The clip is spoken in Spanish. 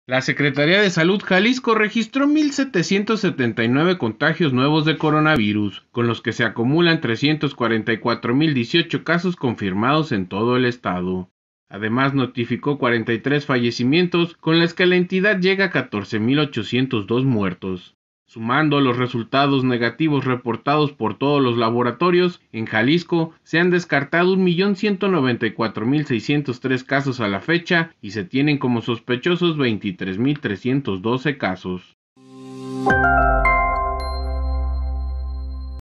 La Secretaría de Salud Jalisco registró 1,779 contagios nuevos de coronavirus, con los que se acumulan 344,018 casos confirmados en todo el estado. Además, notificó 43 fallecimientos, con los que la entidad llega a 14,802 muertos. Sumando los resultados negativos reportados por todos los laboratorios, en Jalisco se han descartado 1,194,603 casos a la fecha y se tienen como sospechosos 23,312 casos.